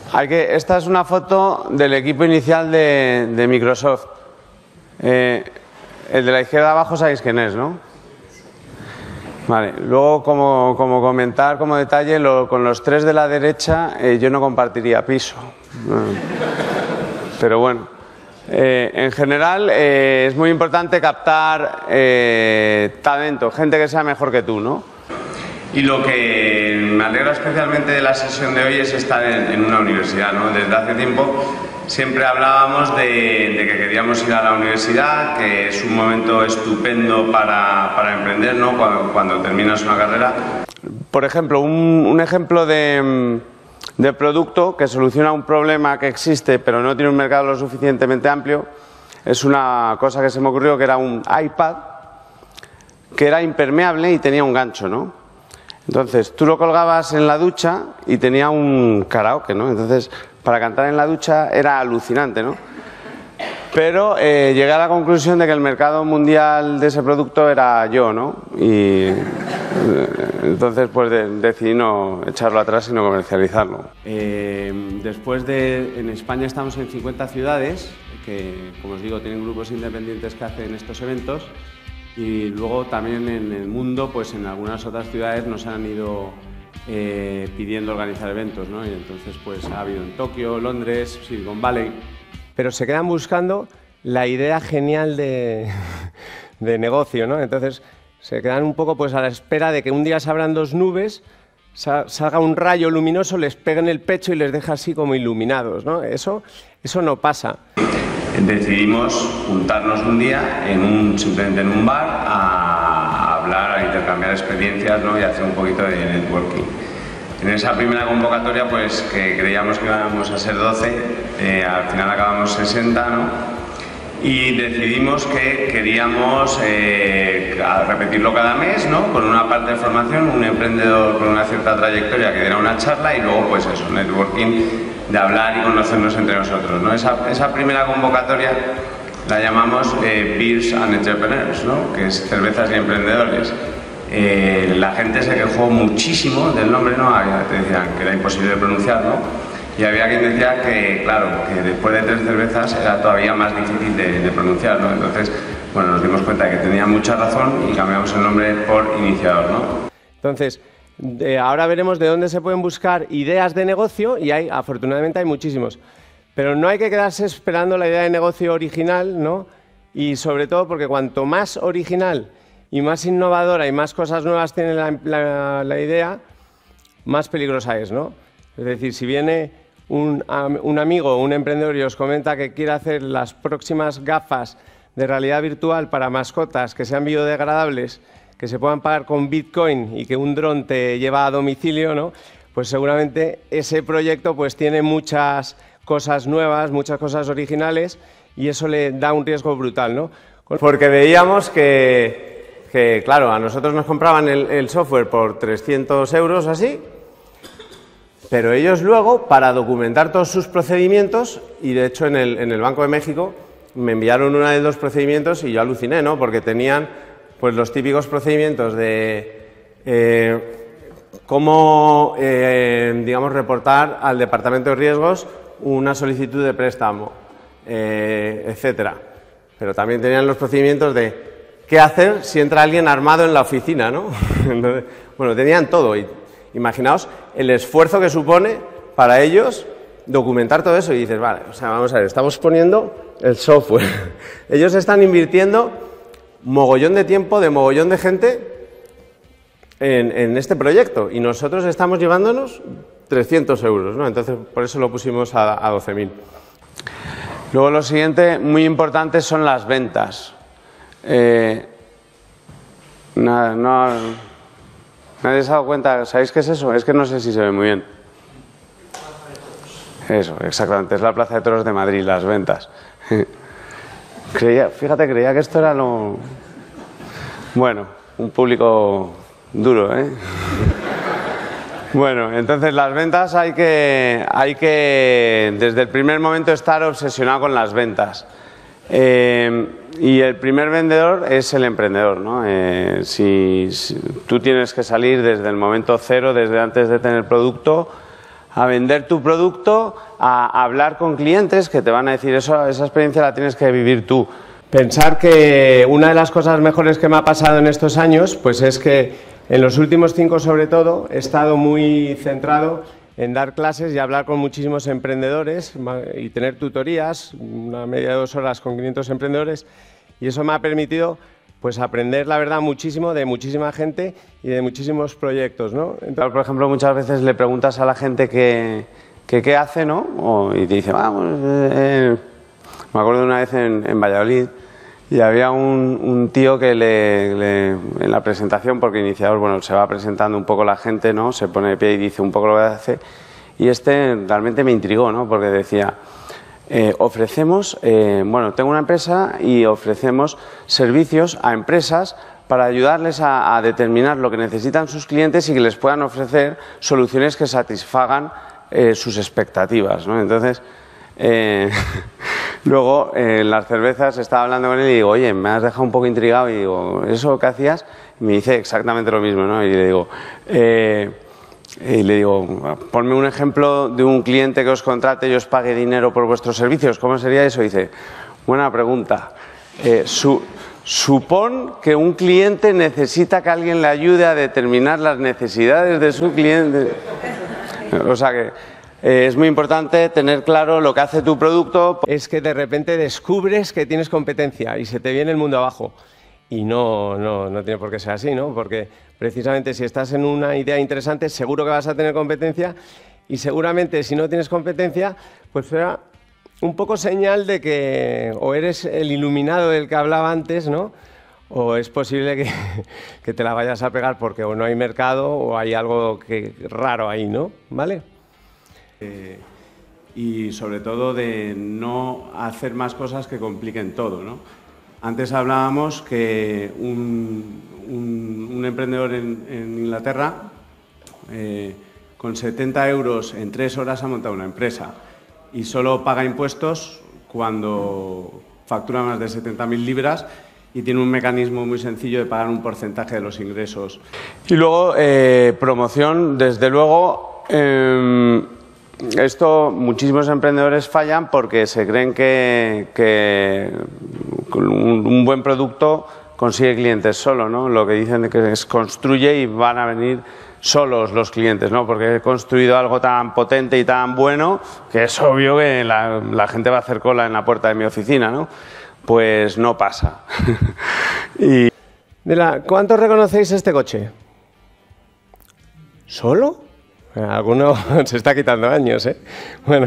Esta es una foto del equipo inicial de Microsoft. El de la izquierda abajo sabéis quién es, ¿no? Vale. Luego, como comentar, como detalle, con los tres de la derecha yo no compartiría piso. Pero bueno. En general es muy importante captar talento, gente que sea mejor que tú, ¿no? Y lo que me alegra especialmente de la sesión de hoy es estar en una universidad, ¿no? Desde hace tiempo siempre hablábamos de que queríamos ir a la universidad, que es un momento estupendo para emprender, ¿no? Cuando terminas una carrera. Por ejemplo, un ejemplo de producto que soluciona un problema que existe pero no tiene un mercado lo suficientemente amplio es una cosa que se me ocurrió, que era un iPad que era impermeable y tenía un gancho, ¿no? Entonces tú lo colgabas en la ducha y tenía un karaoke, ¿no? Entonces para cantar en la ducha era alucinante, ¿no? Pero llegué a la conclusión de que el mercado mundial de ese producto era yo, ¿no? Y entonces pues decidí no echarlo atrás y no comercializarlo. Después en España estamos en 50 ciudades que, como os digo, tienen grupos independientes que hacen estos eventos, y luego también en el mundo, pues en algunas otras ciudades nos han ido pidiendo organizar eventos, ¿no? Y entonces pues ha habido en Tokio, Londres, Silicon Valley. Pero se quedan buscando la idea genial de negocio, ¿no? Entonces se quedan un poco pues a la espera de que un día se abran dos nubes, salga un rayo luminoso, les pegue en el pecho y les deja así como iluminados, ¿no? Eso no pasa. Decidimos juntarnos un día simplemente en un bar a hablar, a intercambiar experiencias, ¿no? Y hacer un poquito de networking. En esa primera convocatoria, pues que creíamos que íbamos a ser 12, al final acabamos 60, ¿no? Y decidimos que queríamos repetirlo cada mes, ¿no? Con una parte de formación, un emprendedor con una cierta trayectoria que diera una charla, y luego pues eso, networking, de hablar y conocernos entre nosotros, ¿no? Esa primera convocatoria la llamamos Beers and Entrepreneurs, ¿no? Que es cervezas y emprendedores. La gente se quejó muchísimo del nombre, ¿no? Te decían que era imposible de pronunciar, ¿no? Y había quien decía que, claro, que después de 3 cervezas era todavía más difícil de pronunciar, ¿no? Entonces, bueno, nos dimos cuenta de que tenía mucha razón y cambiamos el nombre por Iniciador, ¿no? Entonces, ahora veremos de dónde se pueden buscar ideas de negocio, y afortunadamente hay muchísimos. Pero no hay que quedarse esperando la idea de negocio original, ¿no? Y sobre todo porque cuanto más original y más innovadora y más cosas nuevas tiene la idea, más peligrosa es, ¿no? Es decir, si viene un amigo o un emprendedor y os comenta que quiere hacer las próximas gafas de realidad virtual para mascotas que sean biodegradables, que se puedan pagar con Bitcoin y que un dron te lleva a domicilio, ¿no? Pues seguramente ese proyecto pues tiene muchas cosas nuevas, muchas cosas originales, y eso le da un riesgo brutal, ¿no? Porque veíamos que claro, a nosotros nos compraban el software por 300 euros así, pero ellos luego, para documentar todos sus procedimientos, y de hecho en el Banco de México me enviaron uno de los procedimientos y yo aluciné, ¿no? Porque tenían pues los típicos procedimientos de cómo, digamos, reportar al departamento de riesgos una solicitud de préstamo, etcétera. Pero también tenían los procedimientos de qué hacer si entra alguien armado en la oficina, ¿no? Entonces, bueno, tenían todo. Y imaginaos el esfuerzo que supone para ellos documentar todo eso. Y dices, vale, o sea, vamos a ver, estamos poniendo el software. Ellos están invirtiendo mogollón de tiempo, de mogollón de gente en este proyecto, y nosotros estamos llevándonos 300 euros, ¿no? Entonces, por eso lo pusimos a 12.000. Luego, lo siguiente, muy importante, son las ventas. ¿Nadie se ha dado cuenta? ¿Sabéis qué es eso? Es que no sé si se ve muy bien. Eso, exactamente, es la Plaza de Toros de Madrid, las ventas. Creía que esto era lo... Bueno, un público duro, ¿eh? Bueno, entonces las ventas hay que desde el primer momento estar obsesionado con las ventas. Y el primer vendedor es el emprendedor, ¿no? Si tú tienes que salir desde el momento cero, desde antes de tener producto, a vender tu producto, a hablar con clientes que te van a decir eso, esa experiencia la tienes que vivir tú. Pensar que una de las cosas mejores que me ha pasado en estos años, pues es que en los últimos 5 sobre todo he estado muy centrado en dar clases y hablar con muchísimos emprendedores y tener tutorías, una media de 2 horas con 500 emprendedores, y eso me ha permitido pues aprender, la verdad, muchísimo de muchísima gente y de muchísimos proyectos, ¿no? Entonces, por ejemplo, muchas veces le preguntas a la gente qué hace, ¿no? Y te dice, vamos, me acuerdo de una vez en Valladolid y había un tío que en la presentación, porque iniciador, bueno, se va presentando un poco la gente, ¿no? Se pone de pie y dice un poco lo que hace, y realmente me intrigó, ¿no? Porque decía, ofrecemos, bueno, tengo una empresa y ofrecemos servicios a empresas para ayudarles a determinar lo que necesitan sus clientes y que les puedan ofrecer soluciones que satisfagan sus expectativas, ¿no? Entonces, luego en las cervezas estaba hablando con él y digo, oye, me has dejado un poco intrigado, y digo, ¿eso qué hacías? Y me dice exactamente lo mismo, ¿no? Y le digo, ponme un ejemplo de un cliente que os contrate y os pague dinero por vuestros servicios. ¿Cómo sería eso? Y dice, buena pregunta. Supón que un cliente necesita que alguien le ayude a determinar las necesidades de su cliente. O sea que es muy importante tener claro lo que hace tu producto. Es que de repente descubres que tienes competencia y se te viene el mundo abajo. Y no tiene por qué ser así, ¿no? Porque precisamente si estás en una idea interesante, seguro que vas a tener competencia, y seguramente si no tienes competencia, pues será un poco señal de que o eres el iluminado del que hablaba antes, ¿no? O es posible que te la vayas a pegar porque o no hay mercado o hay algo raro ahí, ¿no? ¿Vale? Y sobre todo de no hacer más cosas que compliquen todo, ¿no? Antes hablábamos que un emprendedor en Inglaterra con 70 euros en 3 horas ha montado una empresa y solo paga impuestos cuando factura más de 70.000 libras y tiene un mecanismo muy sencillo de pagar un porcentaje de los ingresos. Y luego, promoción, desde luego. Esto muchísimos emprendedores fallan porque se creen que un buen producto consigue clientes solo, ¿no? Lo que dicen que es construye y van a venir solos los clientes, ¿no? Porque he construido algo tan potente y tan bueno que es obvio que la gente va a hacer cola en la puerta de mi oficina, ¿no? Pues no pasa. ¿Cuántos reconocéis este coche? ¿Solo? Alguno se está quitando años, ¿eh? Bueno,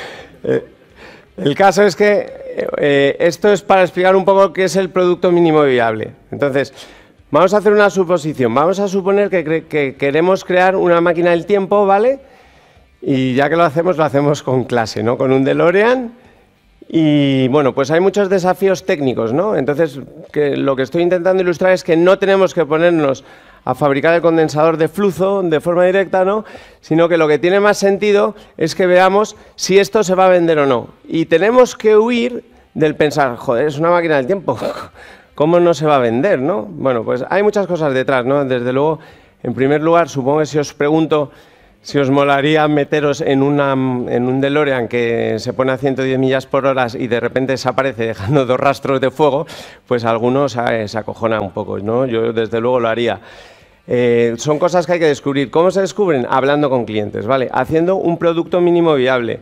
el caso es que esto es para explicar un poco qué es el producto mínimo viable. Entonces, vamos a hacer una suposición. Vamos a suponer que queremos crear una máquina del tiempo, ¿vale? Y ya que lo hacemos con clase, ¿no? Con un DeLorean. Y bueno, pues hay muchos desafíos técnicos, ¿no? Entonces, lo que estoy intentando ilustrar es que no tenemos que ponernos a fabricar el condensador de flujo de forma directa, ¿no? Sino que lo que tiene más sentido es que veamos si esto se va a vender o no. Y tenemos que huir del pensar, joder, es una máquina del tiempo, ¿cómo no se va a vender, no? Bueno, pues hay muchas cosas detrás, ¿no? Desde luego, en primer lugar, supongo que si os pregunto si os molaría meteros en un DeLorean que se pone a 110 millas por hora y de repente desaparece dejando 2 rastros de fuego, pues algunos se acojonan un poco, ¿no? Yo desde luego lo haría. Son cosas que hay que descubrir. ¿Cómo se descubren? Hablando con clientes, ¿vale? Haciendo un producto mínimo viable.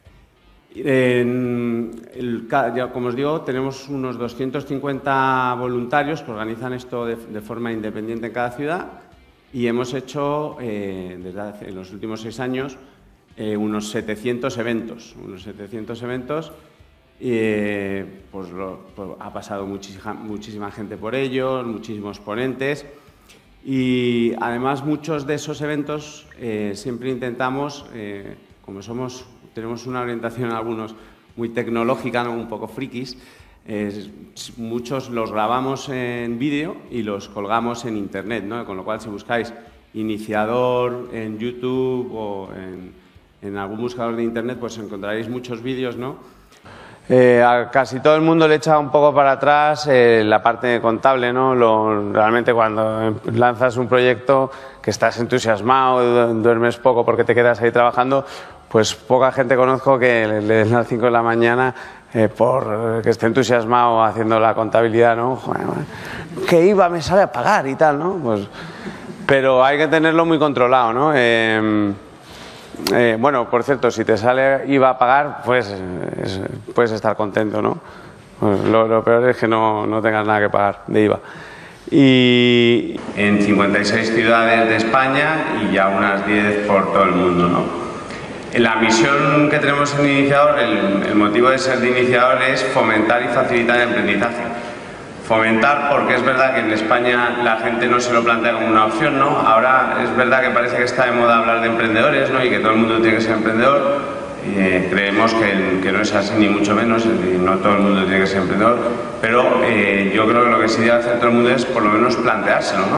Como os digo, tenemos unos 250 voluntarios que organizan esto de forma independiente en cada ciudad y hemos hecho, en los últimos 6 años, unos 700 eventos. Pues ha pasado muchísima gente por ellos, muchísimos ponentes. Y además muchos de esos eventos siempre intentamos, como tenemos una orientación algunos muy tecnológica, ¿no? Un poco frikis, muchos los grabamos en vídeo y los colgamos en internet, ¿no? Con lo cual si buscáis iniciador en YouTube o en algún buscador de internet, pues encontraréis muchos vídeos, ¿no? A casi todo el mundo le echa un poco para atrás la parte contable, ¿no? Realmente cuando lanzas un proyecto que estás entusiasmado, duermes poco porque te quedas ahí trabajando, pues poca gente conozco que le den a las 5 de la mañana por que esté entusiasmado haciendo la contabilidad, ¿no? Joder, ¿qué IVA me sale a pagar y tal, no? Pues, pero hay que tenerlo muy controlado, ¿no? Bueno, por cierto, si te sale IVA a pagar, pues puedes estar contento, ¿no? Pues lo peor es que no tengas nada que pagar de IVA. Y en 56 ciudades de España y ya unas 10 por todo el mundo, ¿no? La misión que tenemos en Iniciador, el motivo de ser de Iniciador es fomentar y facilitar el emprendizaje. Fomentar porque es verdad que en España la gente no se lo plantea como una opción, ¿no? Ahora es verdad que parece que está de moda hablar de emprendedores, ¿no? Y que todo el mundo tiene que ser emprendedor. Creemos que no es así ni mucho menos, no todo el mundo tiene que ser emprendedor, pero yo creo que lo que sí debe hacer todo el mundo es por lo menos planteárselo, ¿no?